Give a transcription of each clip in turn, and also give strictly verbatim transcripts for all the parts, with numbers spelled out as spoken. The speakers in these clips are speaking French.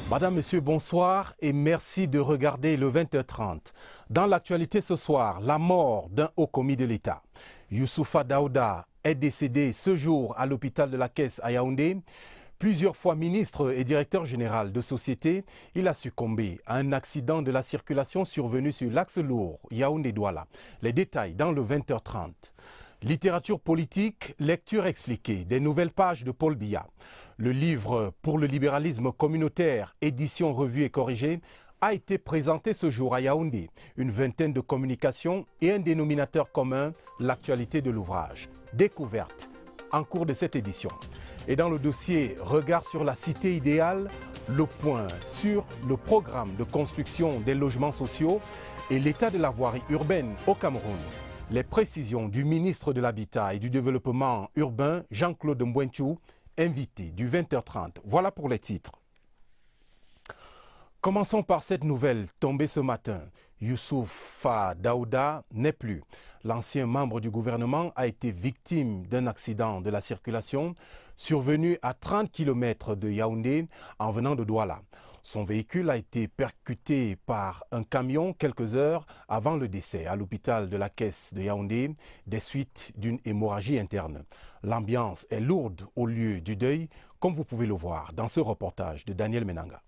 Madame, Monsieur, bonsoir et merci de regarder le vingt heures trente. Dans l'actualité ce soir, la mort d'un haut commis de l'État. Youssoufa Daouda est décédé ce jour à l'hôpital de la Caisse à Yaoundé. Plusieurs fois ministre et directeur général de société, il a succombé à un accident de la circulation survenu sur l'axe lourd Yaoundé-Douala. Les détails dans le vingt heures trente. Littérature politique, lecture expliquée, des nouvelles pages de Paul Biya. Le livre pour le libéralisme communautaire, édition revue et corrigée, a été présenté ce jour à Yaoundé. Une vingtaine de communications et un dénominateur commun, l'actualité de l'ouvrage. Découverte en cours de cette édition. Et dans le dossier Regard sur la cité idéale, le point sur le programme de construction des logements sociaux et l'état de la voirie urbaine au Cameroun. Les précisions du ministre de l'Habitat et du Développement urbain, Jean-Claude Mbouenchou, invité du vingt heures trente. Voilà pour les titres. Commençons par cette nouvelle tombée ce matin. Youssoufa Daouda n'est plus. L'ancien membre du gouvernement a été victime d'un accident de la circulation survenu à trente kilomètres de Yaoundé en venant de Douala. Son véhicule a été percuté par un camion quelques heures avant le décès à l'hôpital de la Caisse de Yaoundé des suites d'une hémorragie interne. L'ambiance est lourde au lieu du deuil, comme vous pouvez le voir dans ce reportage de Daniel Menanga.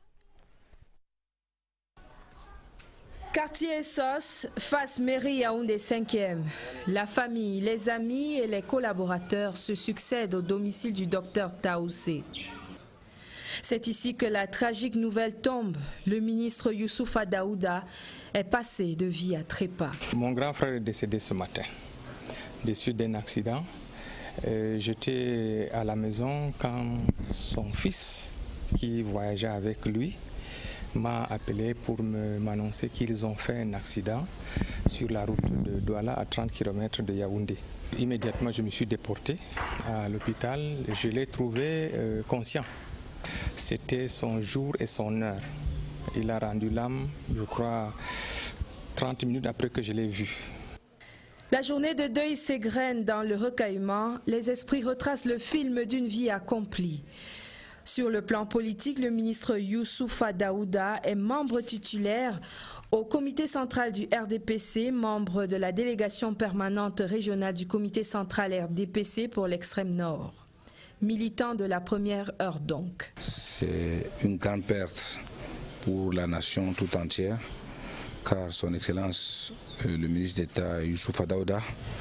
Quartier Essos, face mairie Yaoundé cinquième. La famille, les amis et les collaborateurs se succèdent au domicile du docteur Taoussé. C'est ici que la tragique nouvelle tombe. Le ministre Youssoufa Daouda est passé de vie à trépas. Mon grand frère est décédé ce matin, des suites d'un accident. Euh, J'étais à la maison quand son fils, qui voyageait avec lui, m'a appelé pour m'annoncer qu'ils ont fait un accident sur la route de Douala à trente kilomètres de Yaoundé. Immédiatement, je me suis déporté à l'hôpital. Je l'ai trouvé euh, conscient. C'était son jour et son heure. Il a rendu l'âme, je crois, trente minutes après que je l'ai vu. La journée de deuil s'égrène dans le recueillement. Les esprits retracent le film d'une vie accomplie. Sur le plan politique, le ministre Youssoufa Daouda est membre titulaire au comité central du R D P C, membre de la délégation permanente régionale du comité central R D P C pour l'extrême nord. Militant de la première heure donc. C'est une grande perte pour la nation tout entière, car son Excellence, le ministre d'État Youssoufa Daouda,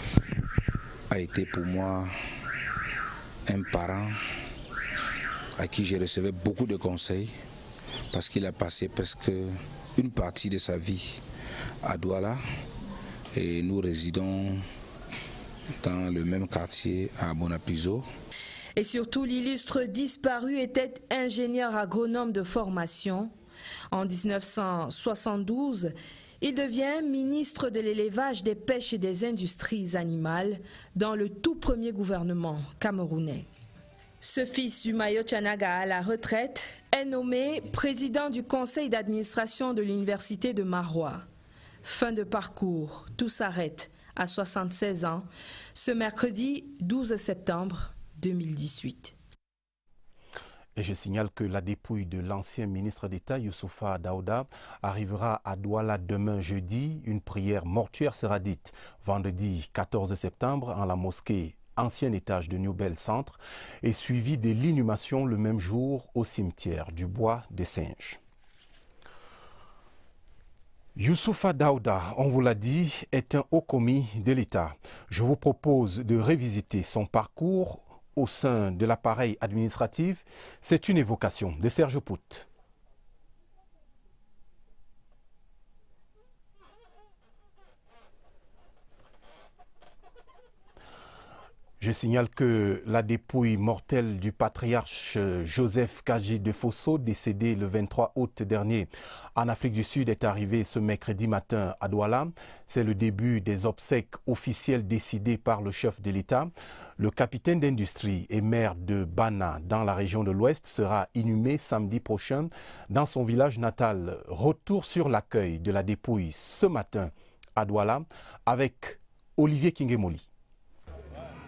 a été pour moi un parent à qui j'ai reçu beaucoup de conseils, parce qu'il a passé presque une partie de sa vie à Douala et nous résidons dans le même quartier à Bonapiso. Et surtout, l'illustre disparu était ingénieur agronome de formation. En mille neuf cent soixante-douze, il devient ministre de l'élevage, des pêches et des industries animales dans le tout premier gouvernement camerounais. Ce fils du Mayo Tchanaga à la retraite est nommé président du conseil d'administration de l'université de Maroua. Fin de parcours, tout s'arrête à soixante-seize ans, ce mercredi douze septembre deux mille dix-huit. Et je signale que la dépouille de l'ancien ministre d'État Youssoufa Daouda arrivera à Douala demain jeudi. Une prière mortuaire sera dite vendredi quatorze septembre en la mosquée ancien étage de New Bell Centre et suivi de l'inhumation le même jour au cimetière du Bois des Singes. Youssoufa Daouda, on vous l'a dit, est un haut commis de l'État. Je vous propose de revisiter son parcours au sein de l'appareil administratif. C'est une évocation de Serge Pout. Je signale que la dépouille mortelle du patriarche Joseph Kaji de Fosso, décédé le vingt-trois août dernier en Afrique du Sud, est arrivée ce mercredi matin à Douala. C'est le début des obsèques officielles décidées par le chef de l'État. Le capitaine d'industrie et maire de Bana, dans la région de l'Ouest, sera inhumé samedi prochain dans son village natal. Retour sur l'accueil de la dépouille ce matin à Douala avec Olivier Kingemoli.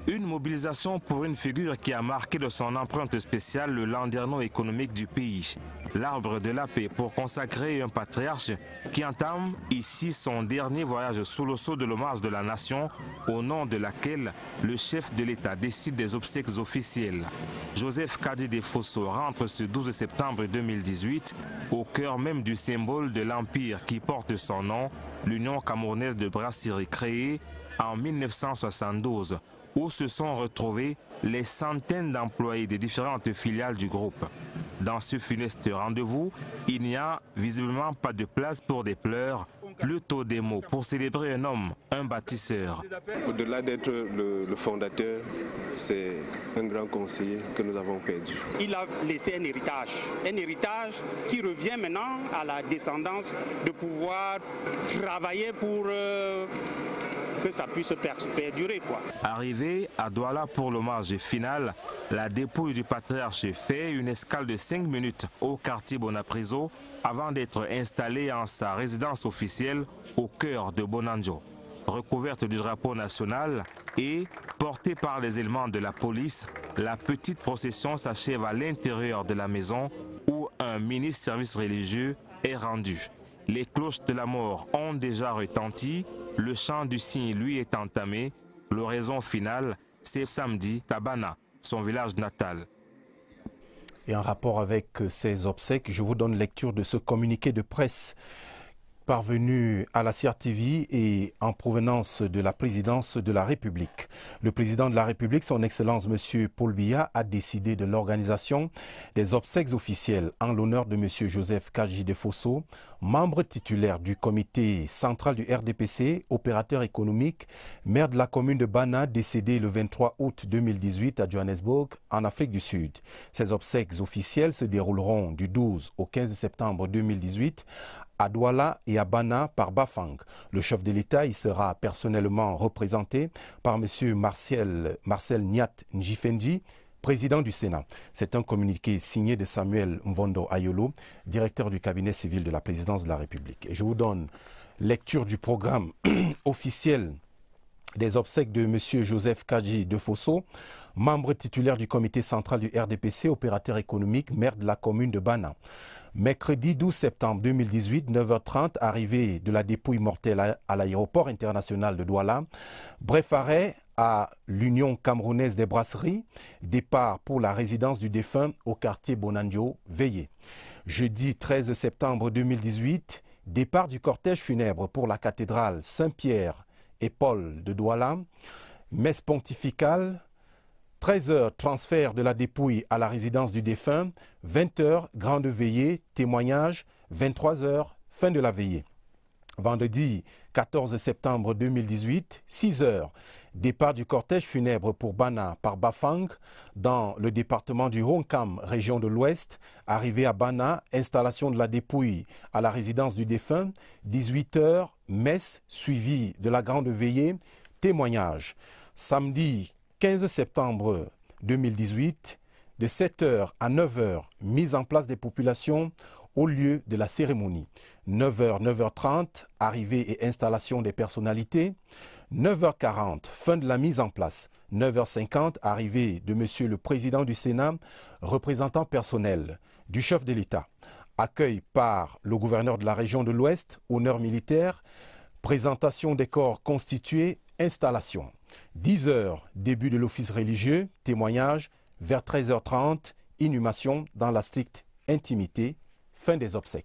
Une mobilisation pour une figure qui a marqué de son empreinte spéciale le landerneau économique du pays. L'arbre de la paix pour consacrer un patriarche qui entame ici son dernier voyage sous le sceau de l'hommage de la nation, au nom de laquelle le chef de l'État décide des obsèques officielles. Joseph Kadi Defosso rentre ce douze septembre deux mille dix-huit au cœur même du symbole de l'empire qui porte son nom, l'Union camerounaise de brasserie créée en mille neuf cent soixante-douze. Où se sont retrouvés les centaines d'employés des différentes filiales du groupe. Dans ce funeste rendez-vous, il n'y a visiblement pas de place pour des pleurs, plutôt des mots pour célébrer un homme, un bâtisseur. Au-delà d'être le, le fondateur, c'est un grand conseiller que nous avons perdu. Il a laissé un héritage, un héritage qui revient maintenant à la descendance de pouvoir travailler pour... Euh, que ça puisse perdurer, quoi. Arrivé à Douala pour l'hommage final, la dépouille du patriarche fait une escale de cinq minutes au quartier Bonapriso avant d'être installé en sa résidence officielle au cœur de Bonanjo. Recouverte du drapeau national et portée par les éléments de la police, la petite procession s'achève à l'intérieur de la maison où un mini-service religieux est rendu. Les cloches de la mort ont déjà retenti, le chant du cygne lui est entamé. L'oraison finale, c'est samedi, Tabana, son village natal. Et en rapport avec ces obsèques, je vous donne lecture de ce communiqué de presse parvenu à la C R T V et en provenance de la présidence de la République. Le président de la République, son Excellence M. Paul Biya, a décidé de l'organisation des obsèques officielles en l'honneur de M. Joseph Kadi Defosso, membre titulaire du comité central du R D P C, opérateur économique, maire de la commune de Bana, décédé le vingt-trois août deux mille dix-huit à Johannesburg, en Afrique du Sud. Ces obsèques officielles se dérouleront du douze au quinze septembre deux mille dix-huit à Douala et à Bana par Bafang. Le chef de l'État y sera personnellement représenté par M. Marcel, Marcel Niat Njifendi, président du Sénat. C'est un communiqué signé de Samuel Mvondo Ayolo, directeur du cabinet civil de la présidence de la République. Et je vous donne lecture du programme officiel des obsèques de M. Joseph Kadi Defosso, membre titulaire du comité central du R D P C, opérateur économique, maire de la commune de Bana. Mercredi douze septembre deux mille dix-huit, neuf heures trente, arrivée de la dépouille mortelle à l'aéroport international de Douala. Bref arrêt à l'Union camerounaise des brasseries. Départ pour la résidence du défunt au quartier Bonanjo, veillé. Jeudi treize septembre deux mille dix-huit, départ du cortège funèbre pour la cathédrale Saint-Pierre et Paul de Douala. Messe pontificale. treize heures, transfert de la dépouille à la résidence du défunt. vingt heures, grande veillée, témoignage. vingt-trois heures, fin de la veillée. Vendredi quatorze septembre deux mille dix-huit, six heures, départ du cortège funèbre pour Bana par Bafang dans le département du Honkam, région de l'Ouest. Arrivé à Bana, installation de la dépouille à la résidence du défunt. dix-huit heures, messe suivie de la grande veillée, témoignage. Samedi quinze septembre deux mille dix-huit, de sept heures à neuf heures, mise en place des populations au lieu de la cérémonie. neuf heures, neuf heures trente, arrivée et installation des personnalités. neuf heures quarante, fin de la mise en place. neuf heures cinquante, arrivée de Monsieur le Président du Sénat, représentant personnel du chef de l'État. Accueil par le gouverneur de la région de l'Ouest, honneur militaire, présentation des corps constitués, installation. dix heures, début de l'office religieux, témoignage, vers treize heures trente, inhumation dans la stricte intimité, fin des obsèques.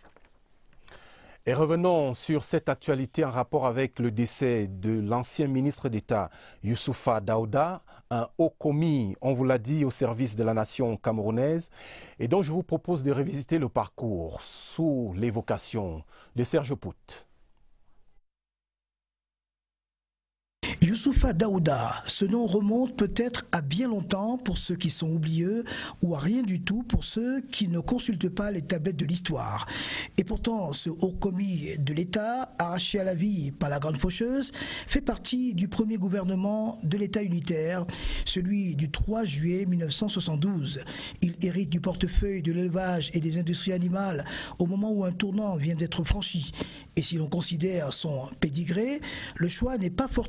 Et revenons sur cette actualité en rapport avec le décès de l'ancien ministre d'État Youssoufa Daouda, un haut commis, on vous l'a dit, au service de la nation camerounaise, et dont je vous propose de revisiter le parcours sous l'évocation de Serge Pout. Youssoufa Daouda, ce nom remonte peut-être à bien longtemps pour ceux qui sont oublieux ou à rien du tout pour ceux qui ne consultent pas les tablettes de l'histoire. Et pourtant, ce haut commis de l'État, arraché à la vie par la Grande Faucheuse, fait partie du premier gouvernement de l'État unitaire, celui du trois juillet mille neuf cent soixante-douze. Il hérite du portefeuille de l'élevage et des industries animales au moment où un tournant vient d'être franchi. Et si l'on considère son pédigré, le choix n'est pas fortuit.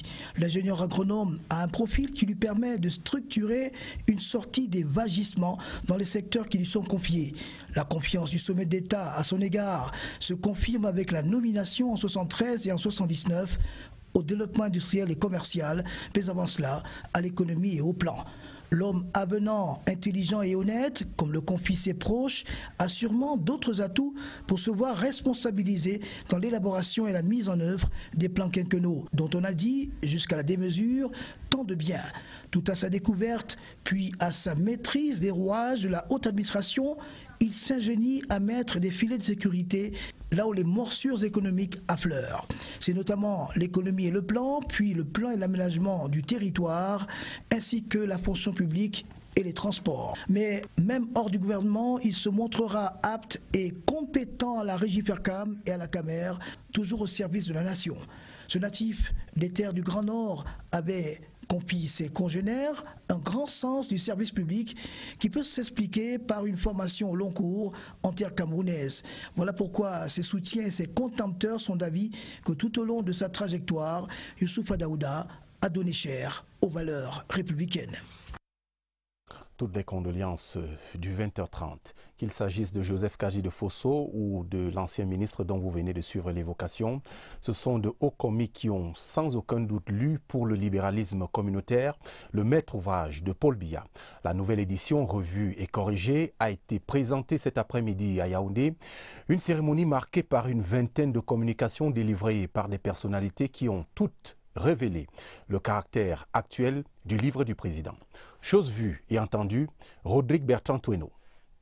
L'ingénieur agronome a un profil qui lui permet de structurer une sortie des vagissements dans les secteurs qui lui sont confiés. La confiance du sommet d'État à son égard se confirme avec la nomination en soixante-treize et en soixante-dix-neuf au développement industriel et commercial, mais avant cela, à l'économie et au plan. L'homme avenant, intelligent et honnête, comme le confient ses proches, a sûrement d'autres atouts pour se voir responsabilisé dans l'élaboration et la mise en œuvre des plans quinquennaux, dont on a dit, jusqu'à la démesure, tant de bien. Tout à sa découverte, puis à sa maîtrise des rouages de la haute administration, il s'ingénie à mettre des filets de sécurité là où les morsures économiques affleurent. C'est notamment l'économie et le plan, puis le plan et l'aménagement du territoire, ainsi que la fonction publique et les transports. Mais même hors du gouvernement, il se montrera apte et compétent à la régie Fercam et à la Camer, toujours au service de la nation. Ce natif des terres du Grand Nord avait confie ses congénères un grand sens du service public qui peut s'expliquer par une formation au long cours en terre camerounaise. Voilà pourquoi ses soutiens et ses contempteurs sont d'avis que tout au long de sa trajectoire, Youssoufa Daouda a donné cher aux valeurs républicaines. Toutes les condoléances du vingt heures trente, qu'il s'agisse de Joseph Kaji de Fosso ou de l'ancien ministre dont vous venez de suivre l'évocation, ce sont de hauts commis qui ont sans aucun doute lu pour le libéralisme communautaire le maître ouvrage de Paul Biya. La nouvelle édition revue et corrigée a été présentée cet après-midi à Yaoundé, une cérémonie marquée par une vingtaine de communications délivrées par des personnalités qui ont toutes révélé le caractère actuel du livre du président. Chose vue et entendue, Rodrigue Bertrand Toueno.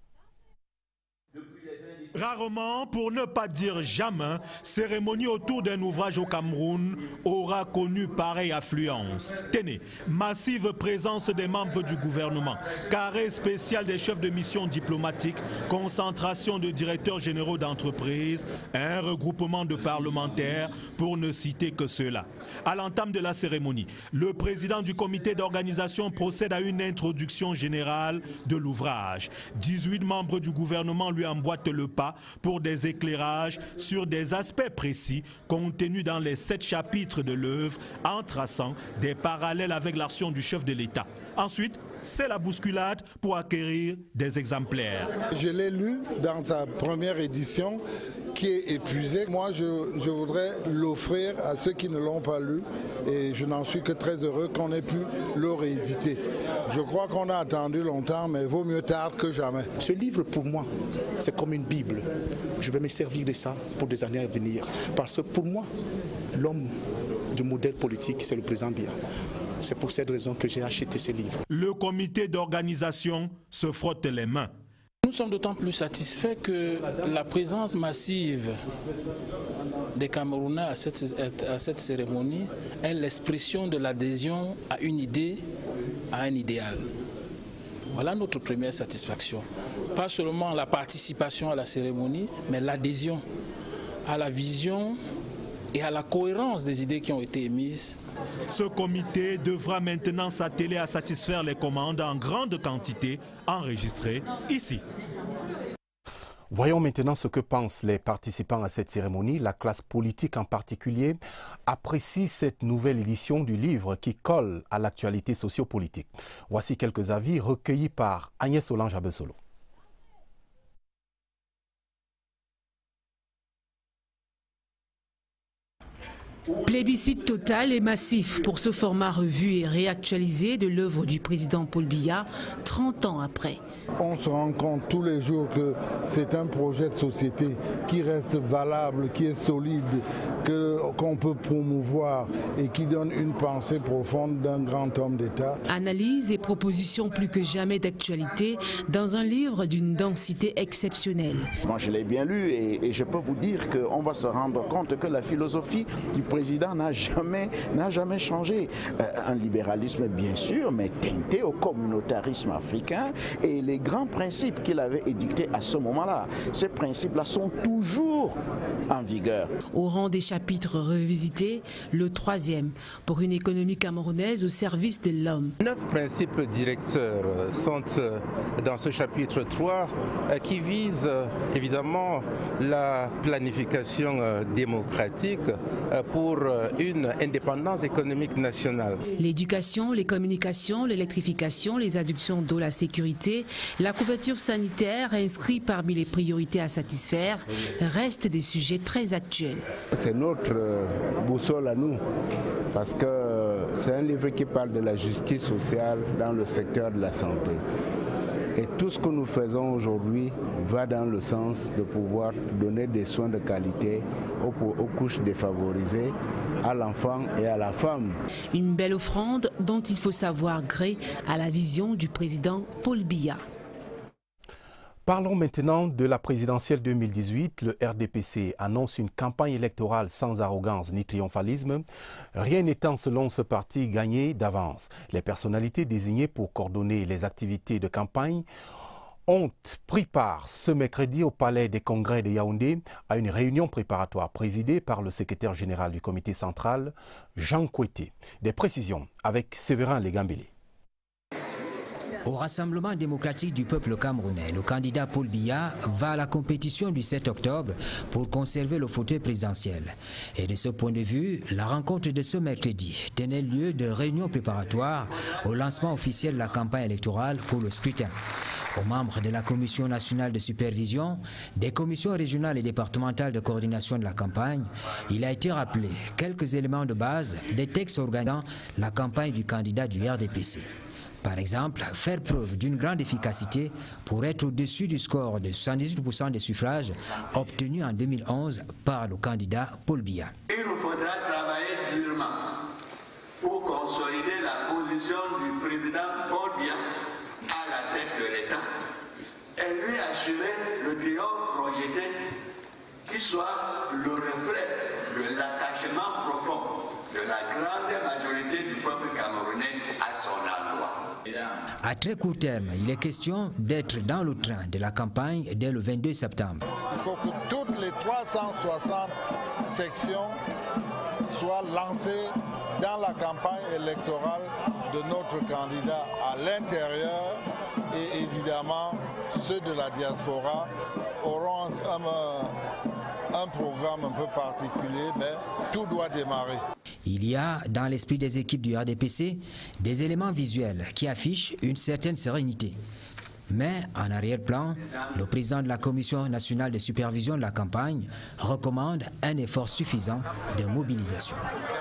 Rarement, pour ne pas dire jamais, cérémonie autour d'un ouvrage au Cameroun aura connu pareille affluence. Tenez, massive présence des membres du gouvernement, carré spécial des chefs de mission diplomatiques, concentration de directeurs généraux d'entreprise, un regroupement de parlementaires, pour ne citer que cela. À l'entame de la cérémonie, le président du comité d'organisation procède à une introduction générale de l'ouvrage. dix-huit membres du gouvernement lui emboîtent le pas pour des éclairages sur des aspects précis contenus dans les sept chapitres de l'œuvre en traçant des parallèles avec l'action du chef de l'État. Ensuite, c'est la bousculade pour acquérir des exemplaires. Je l'ai lu dans sa première édition qui est épuisée. Moi, je, je voudrais l'offrir à ceux qui ne l'ont pas lu et je n'en suis que très heureux qu'on ait pu le rééditer. Je crois qu'on a attendu longtemps, mais vaut mieux tard que jamais. Ce livre, pour moi, c'est comme une Bible. Je vais me servir de ça pour des années à venir. Parce que pour moi, l'homme du modèle politique, c'est le président Biya. C'est pour cette raison que j'ai acheté ce livre. Le comité d'organisation se frotte les mains. Nous sommes d'autant plus satisfaits que la présence massive des Camerounais à cette, à cette cérémonie est l'expression de l'adhésion à une idée, à un idéal. Voilà notre première satisfaction. Pas seulement la participation à la cérémonie, mais l'adhésion à la vision et à la cohérence des idées qui ont été émises. Ce comité devra maintenant s'atteler à satisfaire les commandes en grande quantité enregistrées ici. Voyons maintenant ce que pensent les participants à cette cérémonie. La classe politique en particulier apprécie cette nouvelle édition du livre qui colle à l'actualité sociopolitique. Voici quelques avis recueillis par Agnès Solange Abessolo. Plébiscite total et massif pour ce format revu et réactualisé de l'œuvre du président Paul Biya, trente ans après. On se rend compte tous les jours que c'est un projet de société qui reste valable, qui est solide, que, qu'on peut promouvoir et qui donne une pensée profonde d'un grand homme d'État. Analyse et propositions plus que jamais d'actualité dans un livre d'une densité exceptionnelle. Moi je l'ai bien lu et, et je peux vous dire qu'on va se rendre compte que la philosophie du président n'a jamais, n'a jamais changé. Euh, un libéralisme bien sûr, mais teinté au communautarisme africain et les grands principes qu'il avait édictés à ce moment-là. Ces principes-là sont toujours en vigueur. Au rang des chapitres être revisité, le troisième, pour une économie camerounaise au service de l'homme. Neuf principes directeurs sont dans ce chapitre trois qui visent évidemment la planification démocratique pour une indépendance économique nationale. L'éducation, les communications, l'électrification, les adductions d'eau, la sécurité, la couverture sanitaire inscrits parmi les priorités à satisfaire restent des sujets très actuels. C'est notre boussole à nous parce que c'est un livre qui parle de la justice sociale dans le secteur de la santé. Et tout ce que nous faisons aujourd'hui va dans le sens de pouvoir donner des soins de qualité aux, aux couches défavorisées, à l'enfant et à la femme. Une belle offrande dont il faut savoir gré à la vision du président Paul Biya. Parlons maintenant de la présidentielle deux mille dix-huit. Le R D P C annonce une campagne électorale sans arrogance ni triomphalisme. Rien n'étant selon ce parti gagné d'avance. Les personnalités désignées pour coordonner les activités de campagne ont pris part ce mercredi au Palais des Congrès de Yaoundé à une réunion préparatoire présidée par le secrétaire général du comité central, Jean Kouété. Des précisions avec Séverin Legambélé. Au Rassemblement démocratique du peuple camerounais, le candidat Paul Biya va à la compétition du sept octobre pour conserver le fauteuil présidentiel. Et de ce point de vue, la rencontre de ce mercredi tenait lieu de réunion préparatoire au lancement officiel de la campagne électorale pour le scrutin. Aux membres de la Commission nationale de supervision, des commissions régionales et départementales de coordination de la campagne, il a été rappelé quelques éléments de base des textes organisant la campagne du candidat du R D P C. Par exemple, faire preuve d'une grande efficacité pour être au-dessus du score de soixante-dix-huit pour cent des suffrages obtenus en deux mille onze par le candidat Paul Biya. Il nous faudra travailler durement pour consolider la position du président Paul Biya à la tête de l'État et lui assurer le triomphe projeté qui soit le reflet de l'attachement profond de la grande majorité du peuple camerounais à son endroit. À très court terme, il est question d'être dans le train de la campagne dès le vingt-deux septembre. Il faut que toutes les trois cent soixante sections soient lancées dans la campagne électorale de notre candidat à l'intérieur et évidemment ceux de la diaspora auront un, un programme un peu particulier, mais tout doit démarrer. Il y a, dans l'esprit des équipes du R D P C, des éléments visuels qui affichent une certaine sérénité. Mais en arrière-plan, le président de la Commission nationale de supervision de la campagne recommande un effort suffisant de mobilisation.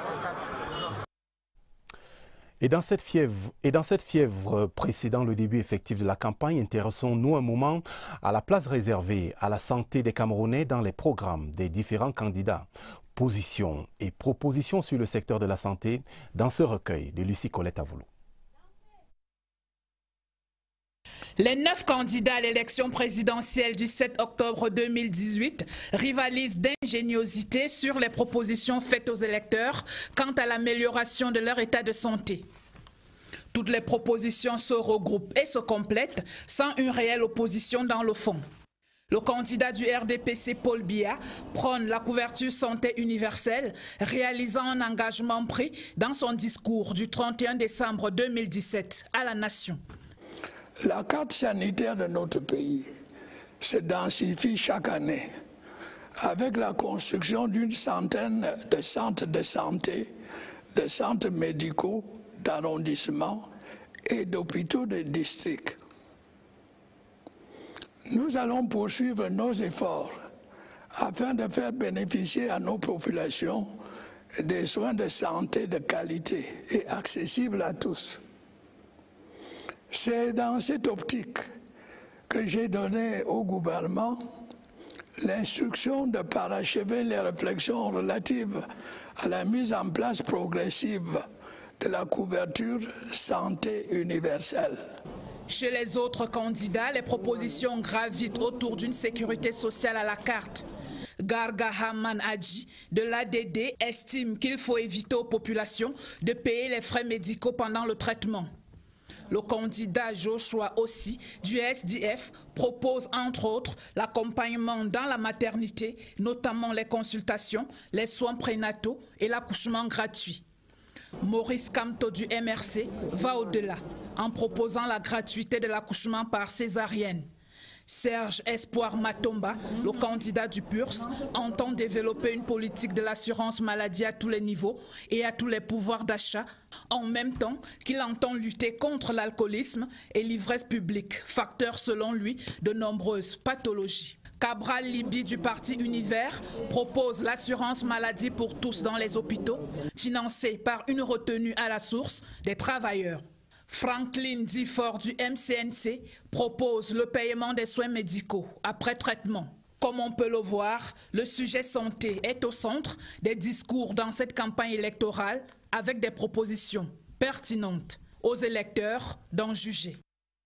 Et dans cette fièvre, et dans cette fièvre précédant le début effectif de la campagne, intéressons-nous un moment à la place réservée à la santé des Camerounais dans les programmes des différents candidats. Positions et propositions sur le secteur de la santé dans ce recueil de Lucie Colette Avoulou. Les neuf candidats à l'élection présidentielle du sept octobre deux mille dix-huit rivalisent d'ingéniosité sur les propositions faites aux électeurs quant à l'amélioration de leur état de santé. Toutes les propositions se regroupent et se complètent sans une réelle opposition dans le fond. Le candidat du R D P C, Paul Biya, prône la couverture santé universelle, réalisant un engagement pris dans son discours du trente et un décembre deux mille dix-sept à la Nation. La carte sanitaire de notre pays se densifie chaque année avec la construction d'une centaine de centres de santé, de centres médicaux, d'arrondissement et d'hôpitaux de district. Nous allons poursuivre nos efforts afin de faire bénéficier à nos populations des soins de santé de qualité et accessibles à tous. C'est dans cette optique que j'ai donné au gouvernement l'instruction de parachever les réflexions relatives à la mise en place progressive de la couverture santé universelle. Chez les autres candidats, les propositions gravitent autour d'une sécurité sociale à la carte. Garga Haman Adji de l'A D D estime qu'il faut éviter aux populations de payer les frais médicaux pendant le traitement. Le candidat Joshua aussi du S D F propose entre autres l'accompagnement dans la maternité, notamment les consultations, les soins prénataux et l'accouchement gratuit. Maurice Kamto du M R C va au-delà en proposant la gratuité de l'accouchement par césarienne. Serge Espoir Matomba, le candidat du P U R S, entend développer une politique de l'assurance maladie à tous les niveaux et à tous les pouvoirs d'achat, en même temps qu'il entend lutter contre l'alcoolisme et l'ivresse publique, facteur selon lui de nombreuses pathologies. Cabral Libi du parti Univers propose l'assurance maladie pour tous dans les hôpitaux, financée par une retenue à la source des travailleurs. Franklin Difford du M C N C propose le paiement des soins médicaux après traitement. Comme on peut le voir, le sujet santé est au centre des discours dans cette campagne électorale avec des propositions pertinentes aux électeurs d'en juger.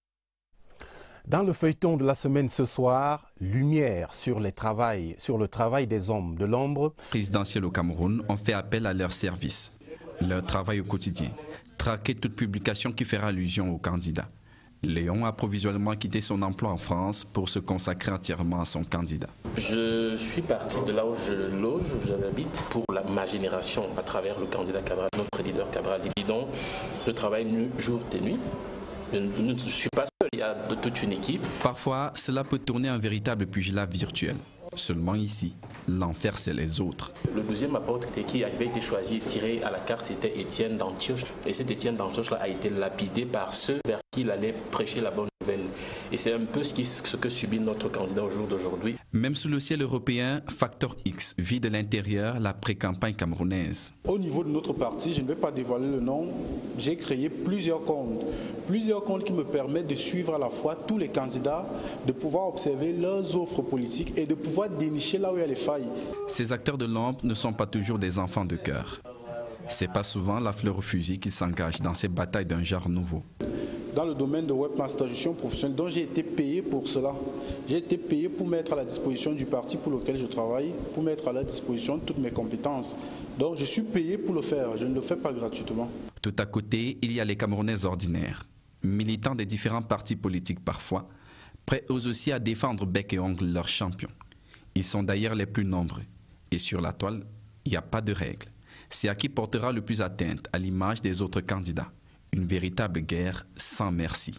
Dans le feuilleton de la semaine ce soir, lumière sur, les travails, sur le travail des hommes de l'ombre. Présidentiels au Cameroun ont fait appel à leur service, leur travail au quotidien. Traquer toute publication qui fera allusion au candidat. Léon a provisoirement quitté son emploi en France pour se consacrer entièrement à son candidat. Je suis parti de là où je loge, où j'habite, pour la, ma génération, à travers le candidat Cabral, notre leader Cabral Libi, dont je travaille nuit, jour et nuit. Je ne suis pas seul, il y a de, toute une équipe. Parfois, cela peut tourner un véritable pugilat virtuel. Seulement ici, l'enfer, c'est les autres. Le douzième apôtre qui avait été choisi et tiré à la carte, c'était Étienne d'Antioche. Et cet Étienne d'Antioche a été lapidé par ceux vers qui il allait prêcher la bonne nouvelle. Et c'est un peu ce, qui, ce que subit notre candidat au jour d'aujourd'hui. Même sous le ciel européen, Facteur X vit de l'intérieur la pré-campagne camerounaise. Au niveau de notre parti, je ne vais pas dévoiler le nom, j'ai créé plusieurs comptes. Plusieurs comptes qui me permettent de suivre à la fois tous les candidats, de pouvoir observer leurs offres politiques et de pouvoir dénicher là où il y a les failles. Ces acteurs de l'ombre ne sont pas toujours des enfants de cœur. C'est pas souvent la fleur au fusil qui s'engage dans ces batailles d'un genre nouveau. Dans le domaine de webmaster, je suis un professionnel dont j'ai été payé pour cela. J'ai été payé pour mettre à la disposition du parti pour lequel je travaille, pour mettre à la disposition toutes mes compétences. Donc je suis payé pour le faire, je ne le fais pas gratuitement. Tout à côté, il y a les Camerounais ordinaires, militants des différents partis politiques parfois, prêts eux aussi à défendre bec et ongle leurs champions. Ils sont d'ailleurs les plus nombreux. Et sur la toile, il n'y a pas de règle. C'est à qui portera le plus atteinte à l'image des autres candidats. Une véritable guerre sans merci.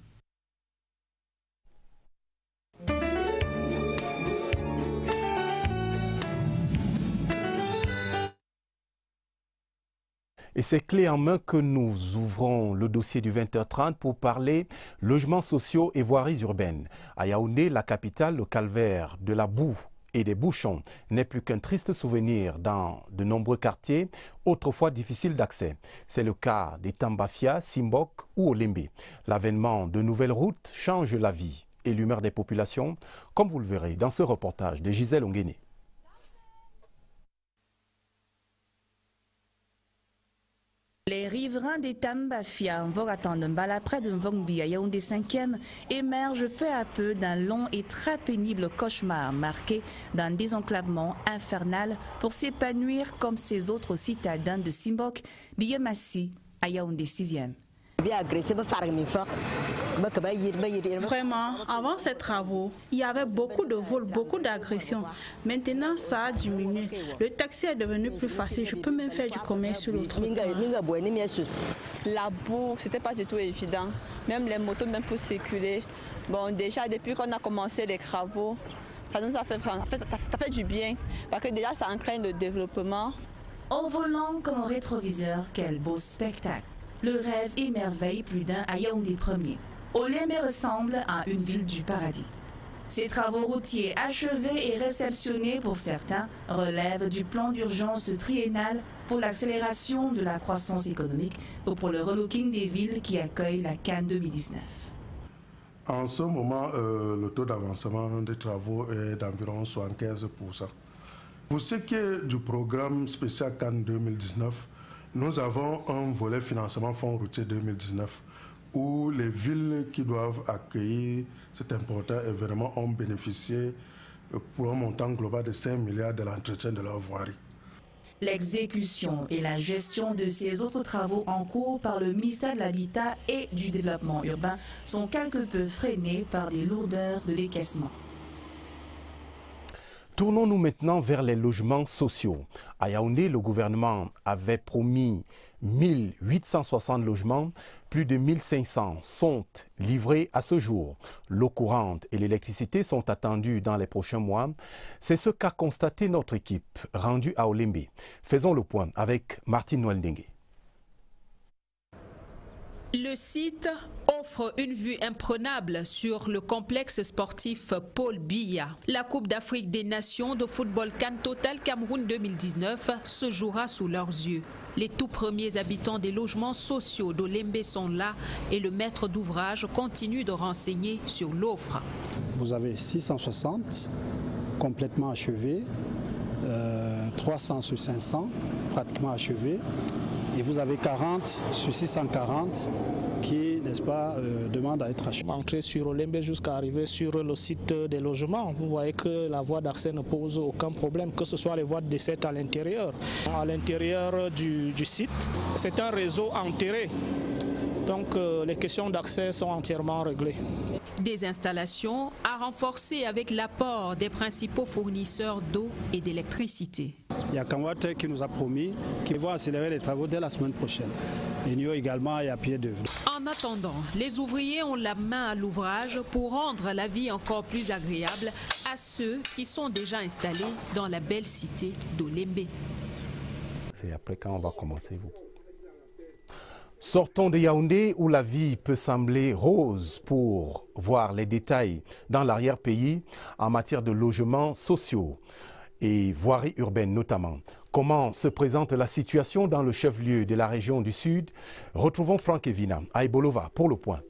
Et c'est clé en main que nous ouvrons le dossier du vingt heures trente pour parler logements sociaux et voiries urbaines. À Yaoundé, la capitale, le calvaire de la boue et des bouchons n'est plus qu'un triste souvenir dans de nombreux quartiers autrefois difficiles d'accès. C'est le cas des Tambafia, Simbok ou Olembe. L'avènement de nouvelles routes change la vie et l'humeur des populations, comme vous le verrez dans ce reportage de Gisèle Onguéné. Les riverains des Tambafia, Mvogatandembala, près de Mvongbi, à Yaoundé cinquième, émergent peu à peu d'un long et très pénible cauchemar marqué d'un désenclavement infernal pour s'épanouir comme ces autres citadins de Simbok, Biyemassi, à Yaoundé sixième. Vraiment, avant ces travaux, il y avait beaucoup de vols, beaucoup d'agressions. Maintenant, ça a diminué. Le taxi est devenu plus facile. Je peux même faire du commerce sur le trottoir. La boue, c'était pas du tout évident. Même les motos, même pour circuler. Bon, déjà, depuis qu'on a commencé les travaux, ça nous a fait, ça fait du bien. Parce que déjà, ça entraîne le développement. Au volant comme au rétroviseur, quel beau spectacle. Le rêve émerveille plus d'un à Yaoundé premier. Olembe ressemble à une ville du paradis. Ces travaux routiers achevés et réceptionnés pour certains relèvent du plan d'urgence triennal pour l'accélération de la croissance économique ou pour le relooking des villes qui accueillent la Cannes deux mille dix-neuf. En ce moment, euh, le taux d'avancement des travaux est d'environ soixante-quinze pour cent. Pour ce qui est du programme spécial Cannes deux mille dix-neuf, nous avons un volet financement Fonds routier deux mille dix-neuf où les villes qui doivent accueillir cet important événement ont bénéficié pour un montant global de cinq milliards de l'entretien de leur voirie. L'exécution et la gestion de ces autres travaux en cours par le ministère de l'Habitat et du Développement urbain sont quelque peu freinés par des lourdeurs de décaissement. Tournons-nous maintenant vers les logements sociaux. À Yaoundé, le gouvernement avait promis mille huit cent soixante logements. Plus de mille cinq cents sont livrés à ce jour. L'eau courante et l'électricité sont attendues dans les prochains mois. C'est ce qu'a constaté notre équipe rendue à Olembe. Faisons le point avec Martine Noël-Dengue. Le site offre une vue imprenable sur le complexe sportif Paul Biya. La Coupe d'Afrique des Nations de football CAN Total Cameroun deux mille dix-neuf se jouera sous leurs yeux. Les tout premiers habitants des logements sociaux d'Olembe sont là et le maître d'ouvrage continue de renseigner sur l'offre. Vous avez six cent soixante complètement achevés, euh, trois cents sur cinq cents pratiquement achevés. Et vous avez quarante sur six cent quarante qui, n'est-ce pas, euh, demandent à être achevés. Entrer sur Olembe jusqu'à arriver sur le site des logements, vous voyez que la voie d'accès ne pose aucun problème, que ce soit les voies de descente à l'intérieur. À l'intérieur du, du site, c'est un réseau enterré. Donc euh, les questions d'accès sont entièrement réglées. Des installations à renforcer avec l'apport des principaux fournisseurs d'eau et d'électricité. Il y a Kanwate qui nous a promis qu'ils vont accélérer les travaux dès la semaine prochaine. Et nous également est à pied d'œuvre. En attendant, les ouvriers ont la main à l'ouvrage pour rendre la vie encore plus agréable à ceux qui sont déjà installés dans la belle cité d'Olembe. C'est après quand on va commencer, vous? Sortons de Yaoundé où la vie peut sembler rose pour voir les détails dans l'arrière-pays en matière de logements sociaux et voirie urbaine notamment. Comment se présente la situation dans le chef-lieu de la région du Sud? Retrouvons Franck Evina à Ebolova pour le point.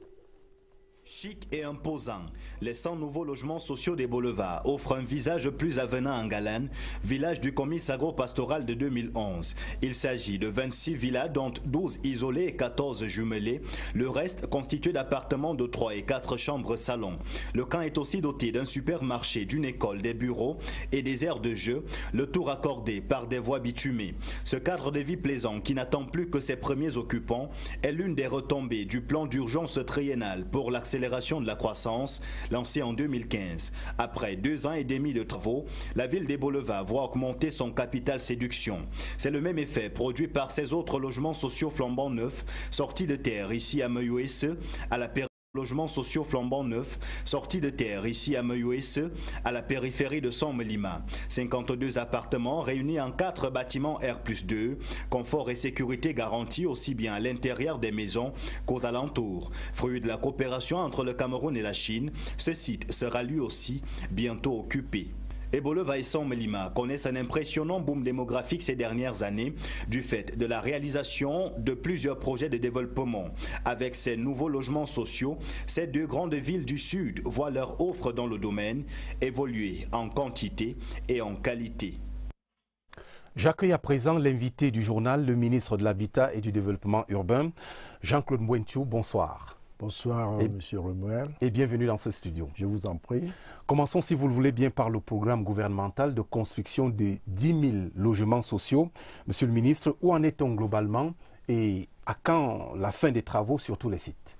Chic et imposant, les cent nouveaux logements sociaux des Bolova offrent un visage plus avenant en Galane, village du comice agro-pastoral de deux mille onze. Il s'agit de vingt-six villas, dont douze isolées et quatorze jumelées, le reste constitué d'appartements de trois et quatre chambres salons. Le camp est aussi doté d'un supermarché, d'une école, des bureaux et des aires de jeu, le tout raccordé par des voies bitumées. Ce cadre de vie plaisant qui n'attend plus que ses premiers occupants est l'une des retombées du plan d'urgence triennal pour l'accélération de la croissance lancé en deux mille quinze. Après deux ans et demi de travaux, la ville d'Ebolova voit augmenter son capital séduction. C'est le même effet produit par ces autres logements sociaux flambant neufs sortis de terre ici à Meyoesse, à la périphérie. Logements sociaux flambant neufs, sortis de terre ici à Meyoesse, à la périphérie de Sommelima. cinquante-deux appartements réunis en quatre bâtiments R plus deux, confort et sécurité garantis aussi bien à l'intérieur des maisons qu'aux alentours. Fruit de la coopération entre le Cameroun et la Chine, ce site sera lui aussi bientôt occupé. Ebolova et Sommelima connaissent un impressionnant boom démographique ces dernières années du fait de la réalisation de plusieurs projets de développement. Avec ces nouveaux logements sociaux, ces deux grandes villes du Sud voient leur offre dans le domaine évoluer en quantité et en qualité. J'accueille à présent l'invité du journal, le ministre de l'Habitat et du Développement urbain, Jean-Claude Mwenchou. Bonsoir. Bonsoir, et, Monsieur Remuel. Et bienvenue dans ce studio. Je vous en prie. Commençons, si vous le voulez bien, par le programme gouvernemental de construction de dix mille logements sociaux. Monsieur le ministre, où en est-on globalement et à quand la fin des travaux sur tous les sites?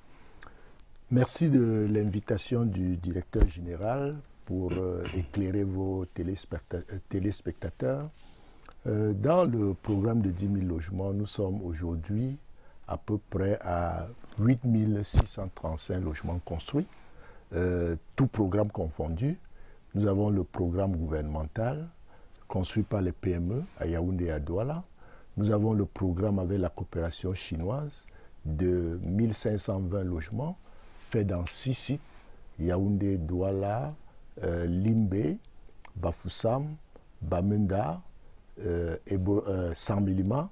Merci de l'invitation du directeur général pour euh, éclairer vos téléspectateurs. téléspectateurs. Euh, dans le programme de dix mille logements, nous sommes aujourd'hui à peu près à huit mille six cent trente-cinq logements construits, euh, tout programme confondu. Nous avons le programme gouvernemental construit par les P M E à Yaoundé et à Douala. Nous avons le programme avec la coopération chinoise de mille cinq cent vingt logements faits dans six sites, Yaoundé, Douala, euh, Limbe, Bafoussam, Bamenda euh, et euh, Sambilima.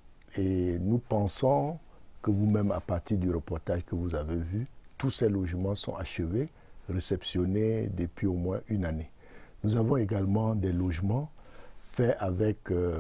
Et nous pensons que vous-même, à partir du reportage que vous avez vu, tous ces logements sont achevés, réceptionnés depuis au moins une année. Nous avons également des logements faits avec euh,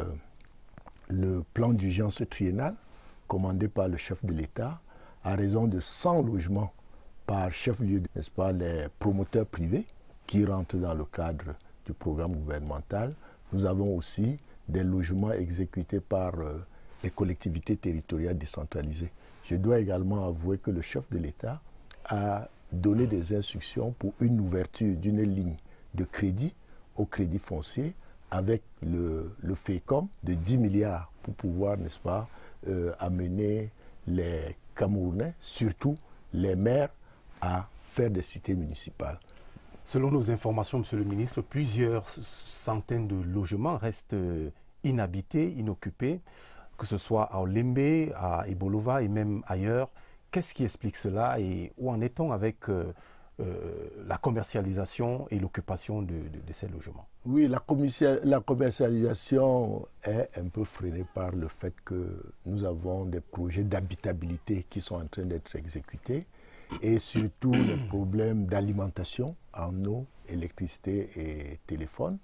le plan d'urgence triennal commandé par le chef de l'État à raison de cent logements par chef-lieu, n'est-ce pas, les promoteurs privés qui rentrent dans le cadre du programme gouvernemental. Nous avons aussi des logements exécutés par euh, les collectivités territoriales décentralisées. Je dois également avouer que le chef de l'État a donné des instructions pour une ouverture d'une ligne de crédit au crédit foncier avec le, le FECOM de dix milliards pour pouvoir, n'est-ce pas, euh, amener les Camerounais, surtout les maires, à faire des cités municipales. Selon nos informations, Monsieur le ministre, plusieurs centaines de logements restent inhabités, inoccupés, que ce soit à Olembe, à Ibolova et même ailleurs. Qu'est-ce qui explique cela et où en est-on avec euh, euh, la commercialisation et l'occupation de, de, de ces logements? Oui, la, la commercialisation est un peu freinée par le fait que nous avons des projets d'habitabilité qui sont en train d'être exécutés et surtout les problèmes d'alimentation en eau, électricité et téléphone.